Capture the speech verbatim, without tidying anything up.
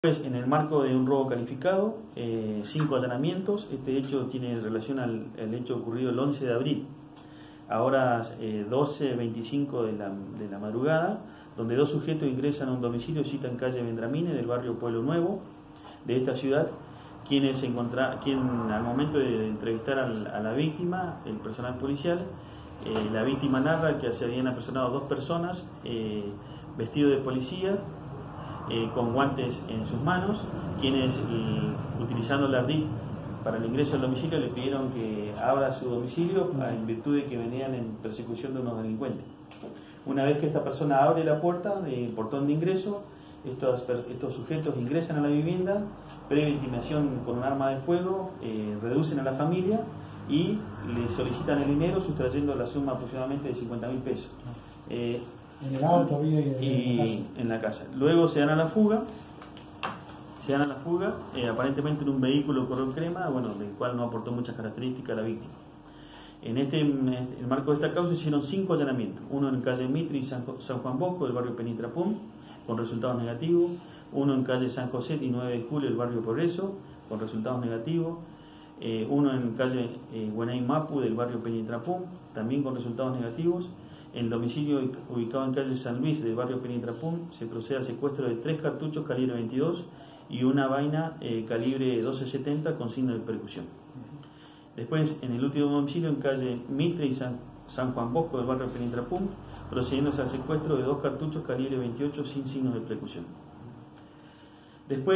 En el marco de un robo calificado, eh, cinco allanamientos. Este hecho tiene relación al, al hecho ocurrido el once de abril, a horas eh, doce veinticinco de la, de la madrugada, donde dos sujetos ingresan a un domicilio cita en calle Vendramine del barrio Pueblo Nuevo de esta ciudad, quienes se encontra, quien al momento de entrevistar al, a la víctima, el personal policial, eh, la víctima narra que se habían apersonado dos personas eh, vestidos de policía, Eh, con guantes en sus manos, quienes y, utilizando el ardid para el ingreso al domicilio le pidieron que abra su domicilio en virtud de que venían en persecución de unos delincuentes. Una vez que esta persona abre la puerta del portón de ingreso, estos, estos sujetos ingresan a la vivienda, previa intimación con un arma de fuego, eh, reducen a la familia y le solicitan el dinero sustrayendo la suma aproximadamente de cincuenta mil pesos. Eh, En el auto, había y en la casa. Luego se dan a la fuga, se dan a la fuga, eh, aparentemente en un vehículo color crema, bueno, del cual no aportó muchas características a la víctima. En este, en el marco de esta causa hicieron cinco allanamientos, uno en calle Mitre y San, San Juan Bosco, del barrio Penitrapum, con resultados negativos, uno en calle San José y nueve de julio, del barrio Progreso, con resultados negativos, eh, uno en calle eh, Guanay Mapu, del barrio Penitrapum, también con resultados negativos. En el domicilio ubicado en calle San Luis del barrio Penitrapum se procede al secuestro de tres cartuchos calibre veintidós y una vaina eh, calibre doce setenta con signo de percusión. Después, en el último domicilio en calle Mitre y San, San Juan Bosco del barrio Penitrapum, procediéndose al secuestro de dos cartuchos calibre veintiocho sin signos de percusión. Después